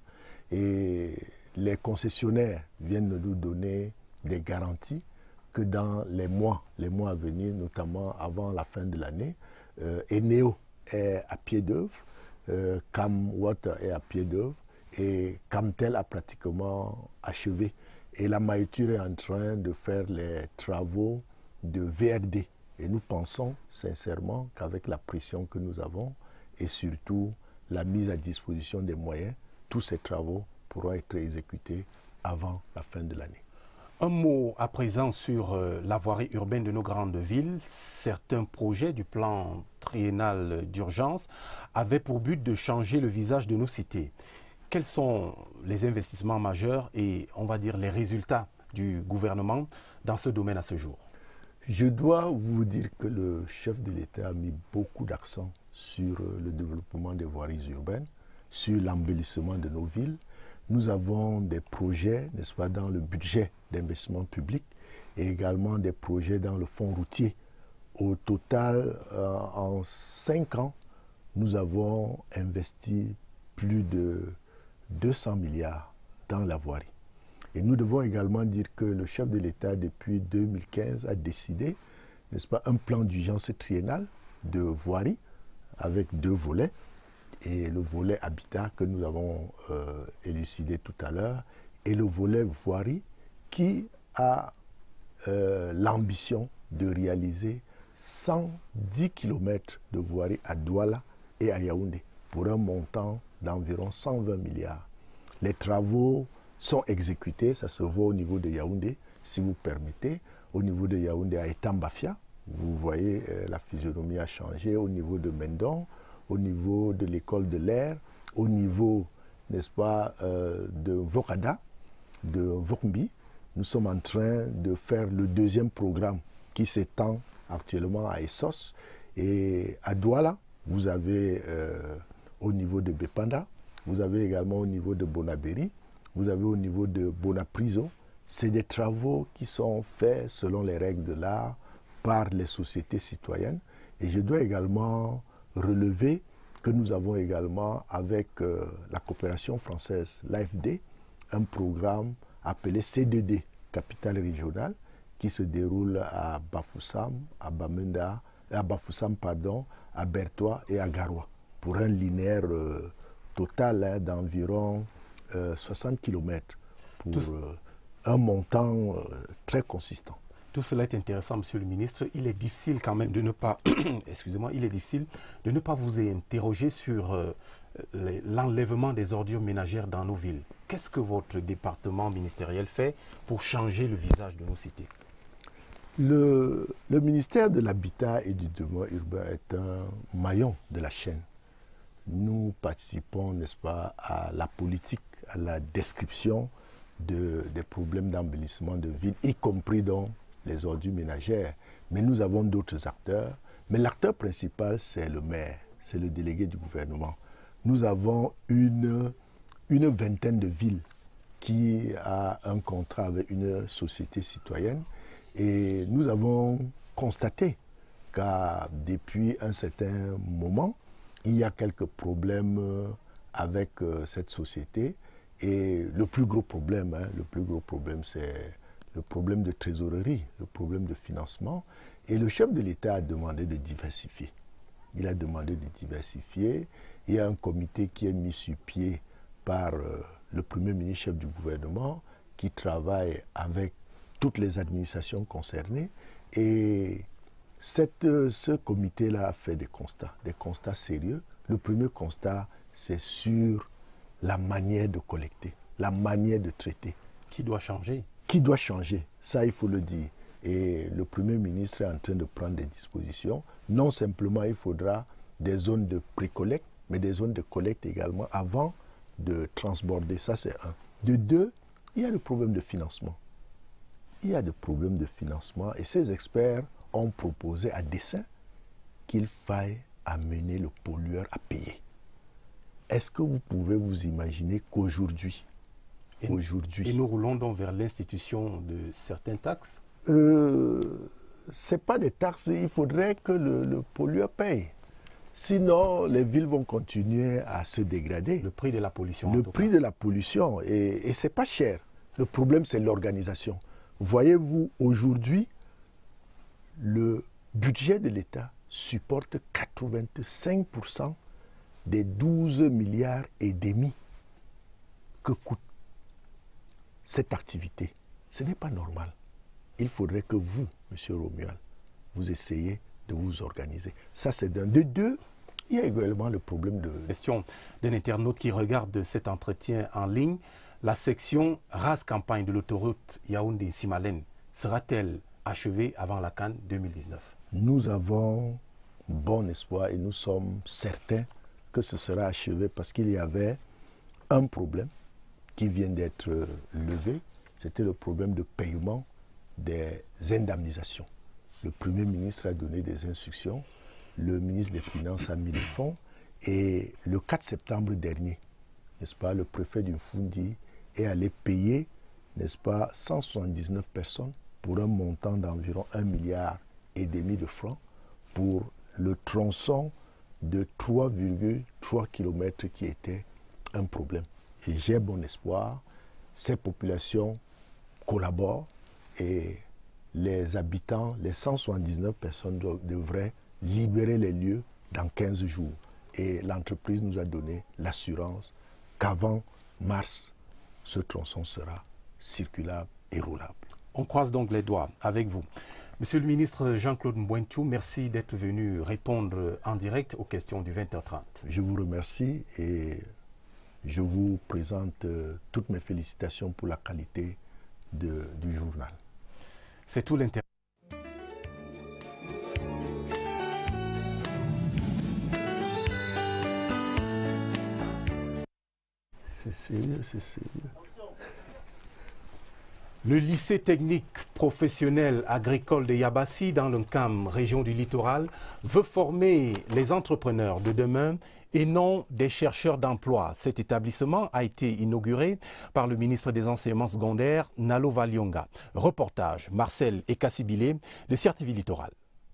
Et les concessionnaires viennent de nous donner des garanties que dans les mois, les mois à venir, notamment avant la fin de l'année, euh, Eneo est à pied d'œuvre, euh, Cam Water est à pied d'œuvre et Camtel a pratiquement achevé. Et la Maïture est en train de faire les travaux de V R D. Et nous pensons sincèrement qu'avec la pression que nous avons et surtout la mise à disposition des moyens, tous ces travaux pourront être exécutés avant la fin de l'année. Un mot à présent sur euh, la voirie urbaine de nos grandes villes. Certains projets du plan triennal d'urgence avaient pour but de changer le visage de nos cités. Quels sont les investissements majeurs et, on va dire, les résultats du gouvernement dans ce domaine à ce jour? Je dois vous dire que le chef de l'État a mis beaucoup d'accent sur le développement des voiries urbaines, sur l'embellissement de nos villes. Nous avons des projets, n'est-ce pas, dans le budget d'investissement public et également des projets dans le fonds routier. Au total, euh, en cinq ans, nous avons investi plus de deux cents milliards dans la voirie. Et nous devons également dire que le chef de l'État, depuis deux mille quinze, a décidé, n'est-ce pas, un plan d'urgence triennal de voirie avec deux volets. Et le volet habitat que nous avons euh, élucidé tout à l'heure, et le volet voirie qui a euh, l'ambition de réaliser cent dix kilomètres de voirie à Douala et à Yaoundé pour un montant d'environ cent vingt milliards. Les travaux sont exécutés, ça se voit au niveau de Yaoundé, si vous permettez, au niveau de Yaoundé à Etambafia, vous voyez euh, la physionomie a changé, au niveau de Mendon, au niveau de l'école de l'air, au niveau, n'est-ce pas, euh, de Vokada, de Vokmbi. Nous sommes en train de faire le deuxième programme qui s'étend actuellement à Essos. Et à Douala, vous avez euh, au niveau de Bepanda, vous avez également au niveau de Bonaberi, vous avez au niveau de Bonapriso. C'est des travaux qui sont faits selon les règles de l'art par les sociétés citoyennes. Et je dois également relever que nous avons également avec euh, la coopération française, l'A F D, un programme appelé C D D, capitale régionale, qui se déroule à Bafoussam, à Bamenda, à Bafoussam, pardon, à Bertois et à Garoua, pour un linéaire euh, total hein, d'environ euh, soixante kilomètres, pour euh, un montant euh, très consistant. Tout cela est intéressant, Monsieur le ministre. Il est difficile quand même de ne pas, excusez-moi, il est difficile de ne pas vous interroger sur euh, l'enlèvement des ordures ménagères dans nos villes. Qu'est-ce que votre département ministériel fait pour changer le visage de nos cités? Le, le ministère de l'Habitat et du Développement urbain est un maillon de la chaîne. Nous participons, n'est-ce pas, à la politique, à la description de, des problèmes d'embellissement de villes, y compris dans les ordures ménagères. Mais nous avons d'autres acteurs. Mais l'acteur principal, c'est le maire, c'est le délégué du gouvernement. Nous avons une, une vingtaine de villes qui a un contrat avec une société citoyenne. Et nous avons constaté qu'à depuis un certain moment, il y a quelques problèmes avec euh, cette société. Et le plus gros problème, hein, le plus gros problème, c'est le problème de trésorerie, le problème de financement. Et le chef de l'État a demandé de diversifier. Il a demandé de diversifier. Il y a un comité qui est mis sur pied par euh, le Premier ministre chef du gouvernement qui travaille avec toutes les administrations concernées. Et cette, ce comité-là a fait des constats, des constats sérieux. Le premier constat, c'est sur la manière de collecter, la manière de traiter. Qui doit changer? Qui doit changer, ça il faut le dire. Et le Premier ministre est en train de prendre des dispositions. Non simplement il faudra des zones de pré-collecte, mais des zones de collecte également avant de transborder. Ça c'est un. De deux, il y a le problème de financement. Il y a des problèmes de financement et ces experts ont proposé à dessein qu'il faille amener le pollueur à payer. Est-ce que vous pouvez vous imaginer qu'aujourd'hui, aujourd'hui, et nous roulons donc vers l'institution de certaines taxes? euh, Ce n'est pas des taxes, il faudrait que le, le pollueur paye. Sinon, les villes vont continuer à se dégrader. Le prix de la pollution. Le prix de la pollution, et, et ce n'est pas cher. Le problème, c'est l'organisation. Voyez-vous, aujourd'hui, le budget de l'État supporte quatre-vingt-cinq pour cent des douze milliards et demi que coûte cette activité. Ce n'est pas normal. Il faudrait que vous, M. Romuald, vous essayiez de vous organiser. Ça, c'est d'un. De deux, il y a également le problème de... Question d'un internaute qui regarde cet entretien en ligne. La section race campagne de l'autoroute Yaoundé-Simalène sera-t-elle achevée avant la CAN deux mille dix-neuf? Nous avons bon espoir et nous sommes certains que ce sera achevé parce qu'il y avait un problème qui vient d'être levé. C'était le problème de paiement des indemnisations. Le Premier ministre a donné des instructions, le ministre des Finances a mis les fonds et le quatre septembre dernier, n'est-ce pas, le préfet du Fundi est allé payer, n'est-ce pas, cent soixante-dix-neuf personnes pour un montant d'environ un milliard et demi de francs pour le tronçon de trois virgule trois kilomètres qui était un problème. Et j'ai bon espoir, ces populations collaborent et les habitants, les cent soixante-dix-neuf personnes devraient libérer les lieux dans quinze jours. Et l'entreprise nous a donné l'assurance qu'avant mars, ce tronçon sera circulable et roulable. On croise donc les doigts avec vous. Monsieur le ministre Jean-Claude Mbouentou, merci d'être venu répondre en direct aux questions du vingt heures trente. Je vous remercie et je vous présente toutes mes félicitations pour la qualité de, du journal. C'est tout l'intérêt. C'est sérieux, c'est sérieux. Le lycée technique professionnel agricole de Yabassi, dans l'Unkam, région du littoral, veut former les entrepreneurs de demain et non des chercheurs d'emploi. Cet établissement a été inauguré par le ministre des Enseignements secondaires, Nalo Valionga. Reportage Marcel Ekassibile de Sierre T V Littoral.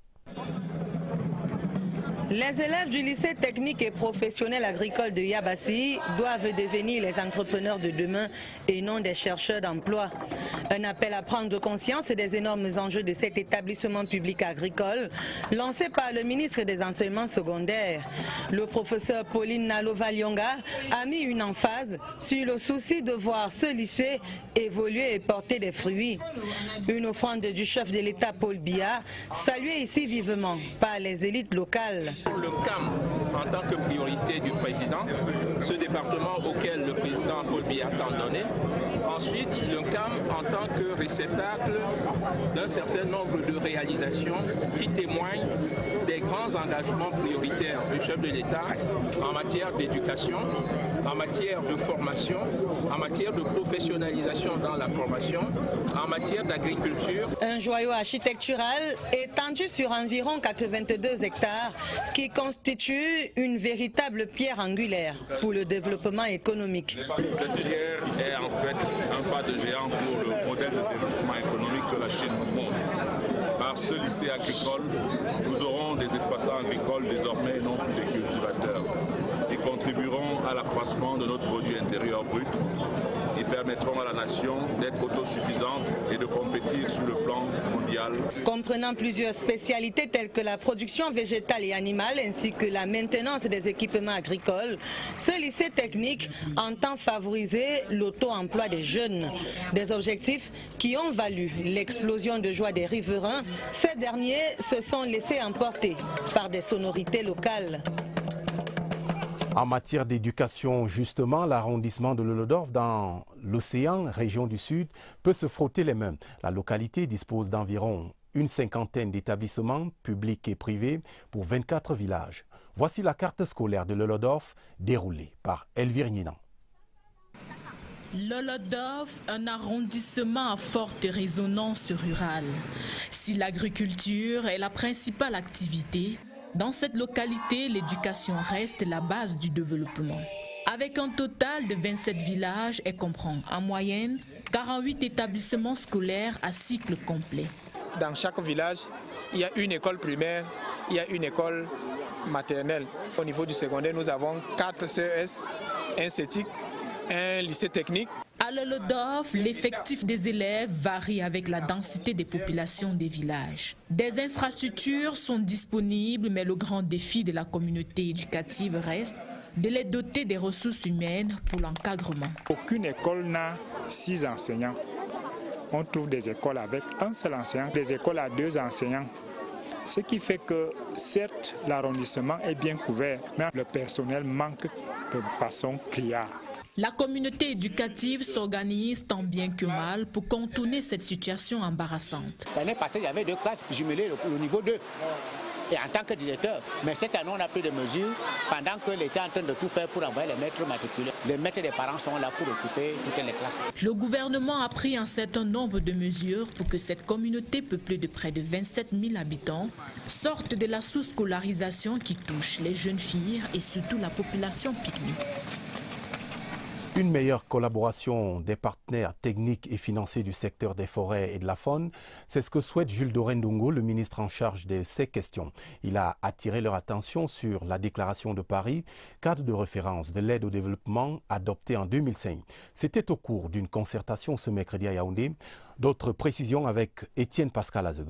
Les élèves du lycée technique et professionnel agricole de Yabassi doivent devenir les entrepreneurs de demain et non des chercheurs d'emploi. Un appel à prendre conscience des énormes enjeux de cet établissement public agricole lancé par le ministre des Enseignements secondaires. Le professeur Pauline Nalo Valionga a mis une emphase sur le souci de voir ce lycée évoluer et porter des fruits. Une offrande du chef de l'État Paul Biya, saluée ici vivement par les élites locales. Le C A M en tant que priorité du président, ce département auquel le président Paul Biya a tant donné. Ensuite, le C A M en tant que réceptacle d'un certain nombre de réalisations qui témoignent des grands engagements prioritaires du chef de l'État en matière d'éducation, en matière de formation, en matière de professionnalisation dans la formation, en matière d'agriculture. Un joyau architectural étendu sur environ quatre-vingt-deux hectares qui constitue une véritable pierre angulaire pour le développement économique. Cette pierre est en fait un pas de géant pour le modèle de développement économique que la Chine nous montre. Par ce lycée agricole, nous aurons des exploitants agricoles désormais non plus des cultivateurs. Ils contribueront à l'accroissement de notre produit intérieur brut. Ils permettront à la nation d'être autosuffisante et de compétir sur le plan mondial. Comprenant plusieurs spécialités telles que la production végétale et animale ainsi que la maintenance des équipements agricoles, ce lycée technique entend favoriser l'auto-emploi des jeunes. Des objectifs qui ont valu l'explosion de joie des riverains. Ces derniers se sont laissés emporter par des sonorités locales. En matière d'éducation, justement, l'arrondissement de Lolodorf dans l'Océan, région du Sud, peut se frotter les mains. La localité dispose d'environ une cinquantaine d'établissements publics et privés pour vingt-quatre villages. Voici la carte scolaire de Lolodorf déroulée par Elvire Ninan. Lolodorf, un arrondissement à forte résonance rurale. Si l'agriculture est la principale activité, dans cette localité, l'éducation reste la base du développement. Avec un total de vingt-sept villages et comprend en moyenne quarante-huit établissements scolaires à cycle complet. Dans chaque village, il y a une école primaire, il y a une école maternelle. Au niveau du secondaire, nous avons quatre C E S, un C E T I C, un lycée technique. À Lolodorf, l'effectif des élèves varie avec la densité des populations des villages. Des infrastructures sont disponibles, mais le grand défi de la communauté éducative reste de les doter des ressources humaines pour l'encadrement. Aucune école n'a six enseignants. On trouve des écoles avec un seul enseignant, des écoles à deux enseignants. Ce qui fait que, certes, l'arrondissement est bien couvert, mais le personnel manque de façon criarde. La communauté éducative s'organise tant bien que mal pour contourner cette situation embarrassante. L'année passée, il y avait deux classes jumelées au niveau deux. Et en tant que directeur, mais cette année, on a pris des mesures pendant que l'État est en train de tout faire pour envoyer les maîtres matriculés. Les maîtres des parents sont là pour occuper toutes les classes. Le gouvernement a pris un certain nombre de mesures pour que cette communauté peuplée de près de vingt-sept mille habitants sorte de la sous-scolarisation qui touche les jeunes filles et surtout la population pygmée. Une meilleure collaboration des partenaires techniques et financiers du secteur des forêts et de la faune, c'est ce que souhaite Jules Dorendongo, le ministre en charge de ces questions. Il a attiré leur attention sur la déclaration de Paris, cadre de référence de l'aide au développement adoptée en deux mille cinq. C'était au cours d'une concertation ce mercredi à Yaoundé. D'autres précisions avec Étienne Pascal Azegue.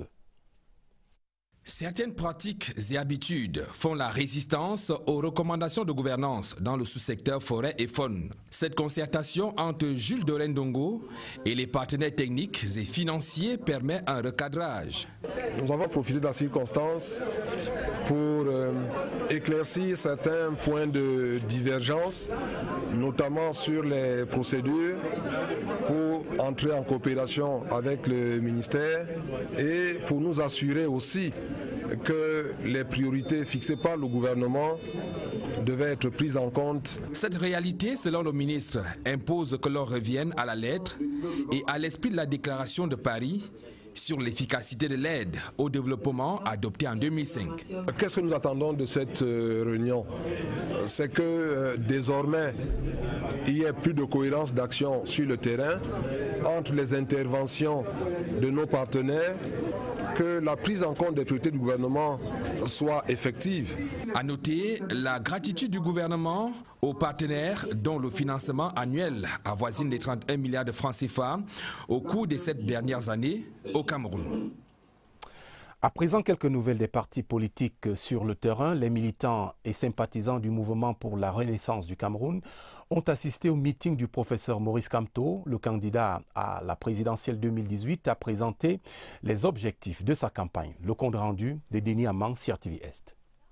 Certaines pratiques et habitudes font la résistance aux recommandations de gouvernance dans le sous-secteur forêt et faune. Cette concertation entre Jules Dorendongo et les partenaires techniques et financiers permet un recadrage. Nous avons profité de la circonstance pour euh, éclaircir certains points de divergence, notamment sur les procédures pour entrer en coopération avec le ministère et pour nous assurer aussi que les priorités fixées par le gouvernement devaient être prises en compte. Cette réalité, selon le ministre, impose que l'on revienne à la lettre et à l'esprit de la déclaration de Paris sur l'efficacité de l'aide au développement adoptée en deux mille cinq. Qu'est-ce que nous attendons de cette réunion? C'est que euh, désormais, il y ait plus de cohérence d'action sur le terrain entre les interventions de nos partenaires, que la prise en compte des priorités du gouvernement soit effective. À noter la gratitude du gouvernement aux partenaires dont le financement annuel avoisine les trente et un milliards de francs C F A au cours des sept dernières années au Cameroun. À présent, quelques nouvelles des partis politiques sur le terrain. Les militants et sympathisants du mouvement pour la renaissance du Cameroun ont assisté au meeting du professeur Maurice Kamto. Le candidat à la présidentielle deux mille dix-huit a présenté les objectifs de sa campagne. Le compte rendu de Denis Amang, C R T V Est.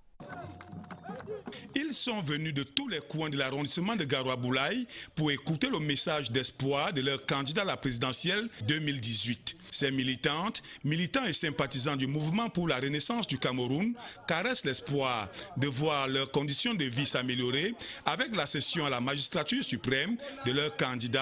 Ils sont venus de tous les coins de l'arrondissement de Garoua-Boulaye pour écouter le message d'espoir de leur candidat à la présidentielle deux mille dix-huit. Ces militantes, militants et sympathisants du mouvement pour la renaissance du Cameroun caressent l'espoir de voir leurs conditions de vie s'améliorer avec la cession à la magistrature suprême de leur candidat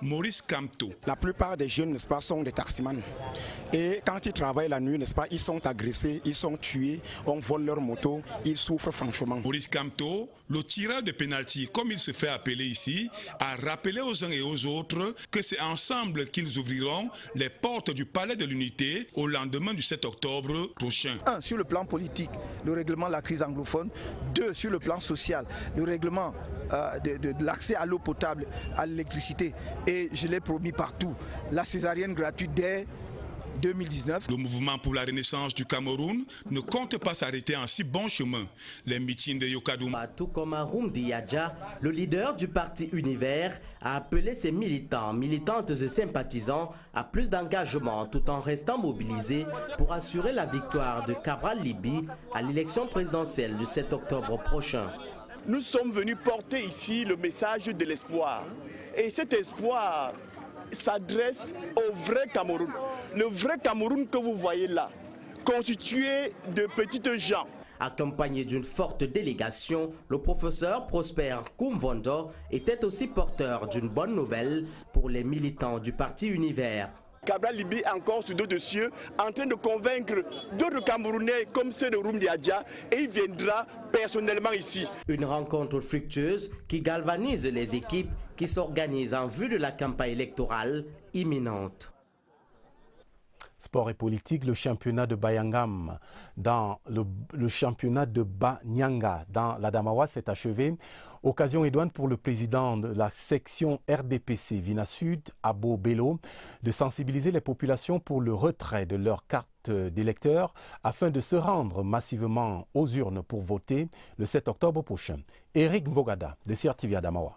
Maurice Kamto. La plupart des jeunes, n'est-ce pas, sont des taximans. Et quand ils travaillent la nuit, n'est-ce pas, ils sont agressés, ils sont tués, on vole leur moto, ils souffrent franchement. Maurice Kamto, le tireur de pénalty, comme il se fait appeler ici, a rappelé aux uns et aux autres que c'est ensemble qu'ils ouvriront les portes du Palais de l'Unité au lendemain du sept octobre prochain. Un, sur le plan politique, le règlement de la crise anglophone. Deux, sur le plan social, le règlement euh, de, de, de l'accès à l'eau potable, à l'électricité. Et je l'ai promis partout, la césarienne gratuite dès deux mille dix-neuf. Le mouvement pour la renaissance du Cameroun ne compte pas s'arrêter en si bon chemin. Les meetings de Yokadoum. Tout comme Aroum Diadja, le leader du parti Univers, a appelé ses militants, militantes et sympathisants à plus d'engagement tout en restant mobilisés pour assurer la victoire de Cabral Libby à l'élection présidentielle du sept octobre prochain. Nous sommes venus porter ici le message de l'espoir. Et cet espoir s'adresse au vrai Cameroun. Le vrai Cameroun que vous voyez là, constitué de petites gens. Accompagné d'une forte délégation, le professeur Prosper Koumvondo était aussi porteur d'une bonne nouvelle pour les militants du parti Univers. Cabral Libby est encore sur dos de cieux, en train de convaincre d'autres Camerounais comme ceux de Aroum Diadja, et il viendra personnellement ici. Une rencontre fructueuse qui galvanise les équipes qui s'organisent en vue de la campagne électorale imminente. Sport et politique, le championnat de Bayangam dans le, le championnat de Banyanga dans l'Adamawa s'est achevé. Occasion idoine pour le président de la section R D P C Vina Sud, Abo Bello, de sensibiliser les populations pour le retrait de leur carte d'électeur afin de se rendre massivement aux urnes pour voter le sept octobre prochain. Eric Vogada de C R T V Adamawa.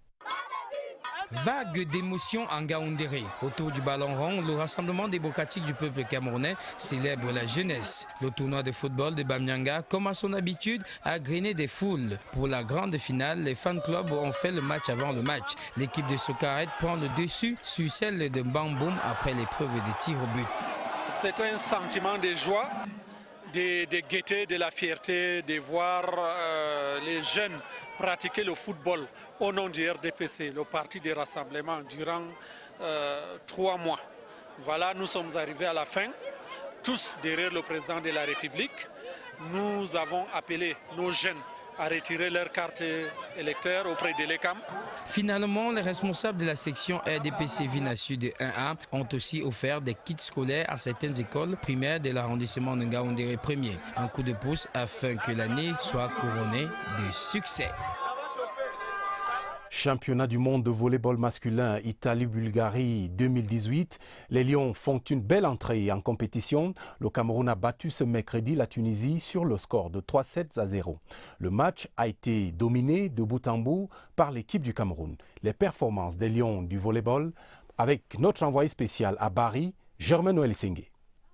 Vague d'émotions en Gaoundéré. Autour du ballon rond, le rassemblement démocratique du peuple camerounais célèbre la jeunesse. Le tournoi de football de Bamyanga, comme à son habitude, a grainé des foules. Pour la grande finale, les fan clubs ont fait le match avant le match. L'équipe de Sokaret prend le dessus sur celle de Bamboum après l'épreuve des tirs au but. C'est un sentiment de joie, de, de gaieté, de la fierté de voir euh, les jeunes pratiquer le football au nom du R D P C, le parti des rassemblements, durant euh, trois mois. Voilà, nous sommes arrivés à la fin, tous derrière le président de la République. Nous avons appelé nos jeunes à retirer leur carte électeur auprès de l'E C A M. Finalement, les responsables de la section R D P C Vina Sud un A ont aussi offert des kits scolaires à certaines écoles primaires de l'arrondissement de Ngaoundéré premier. Un coup de pouce afin que l'année soit couronnée de succès. Championnat du monde de volleyball masculin Italie-Bulgarie deux mille dix-huit. Les Lions font une belle entrée en compétition. Le Cameroun a battu ce mercredi la Tunisie sur le score de trois sept à zéro. Le match a été dominé de bout en bout par l'équipe du Cameroun. Les performances des Lions du volleyball avec notre envoyé spécial à Bari, Germain Noël Sengue.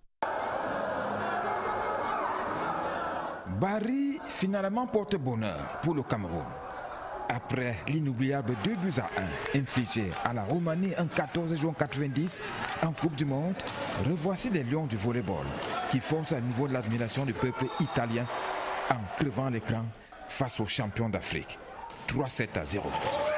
Bari finalement porte bonheur pour le Cameroun. Après l'inoubliable deux buts à un infligé à la Roumanie en quatorze juin quatre-vingt-dix en Coupe du Monde, revoici les Lions du volleyball qui forcent à nouveau de l'admiration du peuple italien en crevant l'écran face aux champions d'Afrique. trois sept à zéro.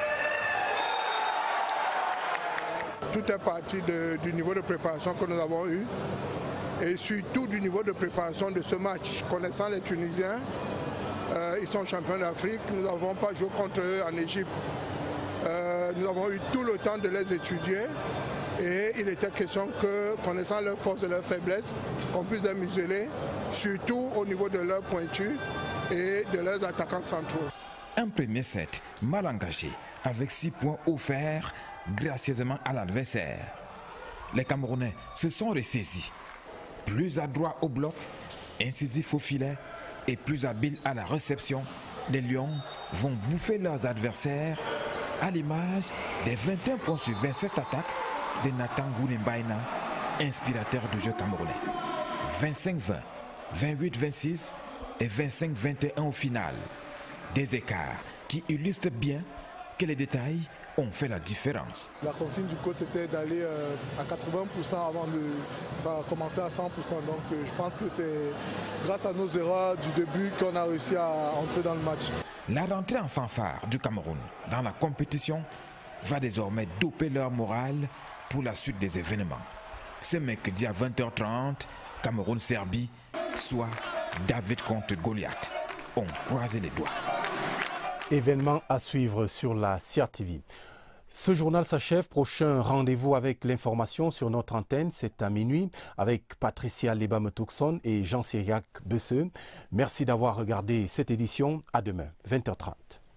Tout est parti de, du niveau de préparation que nous avons eu et surtout du niveau de préparation de ce match. Connaissant les Tunisiens, Euh, ils sont champions d'Afrique, nous n'avons pas joué contre eux en Égypte. Euh, nous avons eu tout le temps de les étudier et il était question que, connaissant leurs forces et leurs faiblesses, qu'on puisse les museler, surtout au niveau de leurs pointus et de leurs attaquants centraux. Un premier set mal engagé, avec six points offerts gracieusement à l'adversaire. Les Camerounais se sont ressaisis, plus adroits au bloc, incisifs au filet, et plus habiles à la réception, les Lions vont bouffer leurs adversaires à l'image des vingt et un points sur vingt-sept attaques de Nathan Goulimbaina, inspirateur du jeu camerounais. vingt-cinq vingt, vingt-huit vingt-six et vingt-cinq vingt et un au final. Des écarts qui illustrent bien que les détails ont fait la différence. La consigne du coach c'était d'aller euh, à quatre-vingts pour cent avant de ça a commencé à cent pour cent. Donc euh, je pense que c'est grâce à nos erreurs du début qu'on a réussi à entrer dans le match. La rentrée en fanfare du Cameroun dans la compétition va désormais doper leur morale pour la suite des événements. Ce mercredi à vingt heures trente, Cameroun-Serbie, soit David contre Goliath. On croise les doigts. Événement à suivre sur la C R T V. Ce journal s'achève. Prochain rendez-vous avec l'information sur notre antenne, c'est à minuit avec Patricia Lebam-Tuxon et Jean-Cyriac Besseux. Merci d'avoir regardé cette édition. À demain, vingt heures trente.